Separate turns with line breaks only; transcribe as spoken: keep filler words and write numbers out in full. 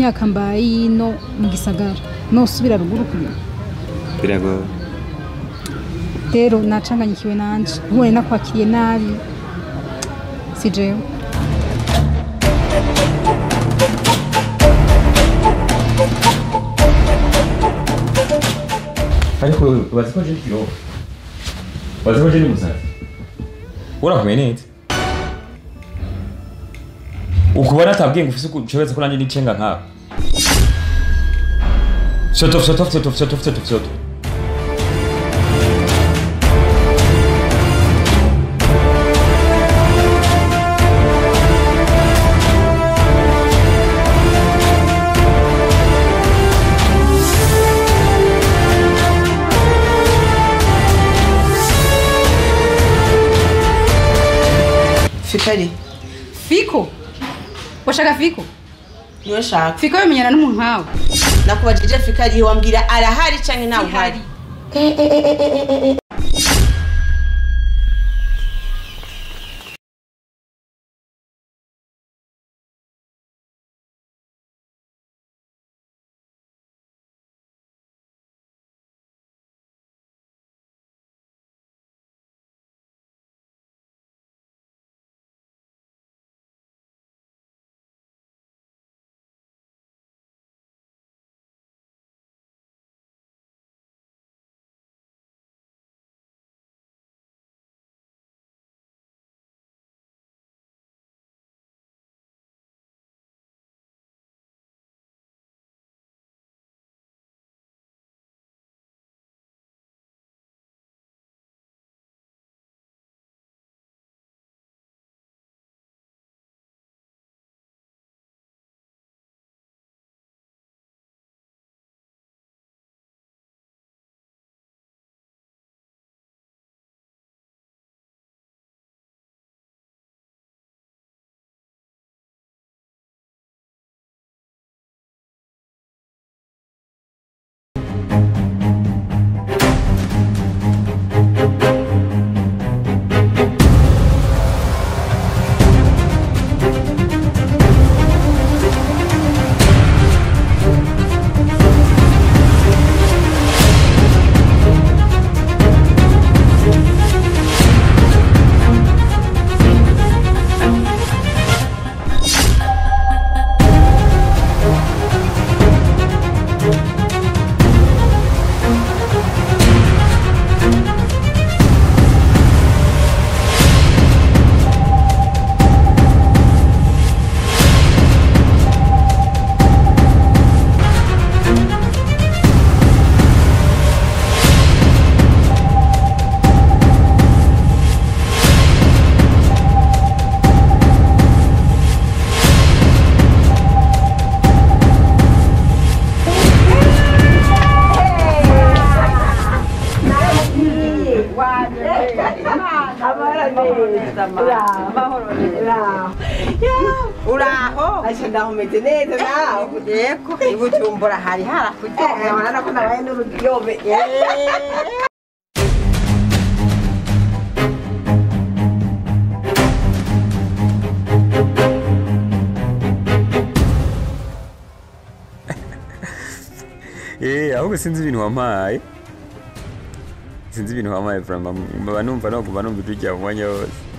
imyaka mbaye no mu gisagara no subira ruguru kuyo
birago
rero nacanganyikiwe nanje nkore nakwakiriye nabi si jewe
ariko baziko je kiro baziko je ni musaza urakumye neza ukubona atabwiye ngufise kucebeza ko nanje nicenga nkawe shut off shut off shut off shut off shut off shut off
Fikari
Fiko washaka Fiko
niwe shaka
Fiko yemenyana n'umuntu nkawe
nakubajije Fikari wambwira arahari canke ntawe uhari
uraho ashenda umeze neza nawe yego ibujumbura hari harakuryohera urabona ko nabaye n'ururyobe
eh ahubwo sinzi ibintu wampaye sinzi ibintu wampaye vraiment mba numva no kuba numva ijwi ryawe umwanya wose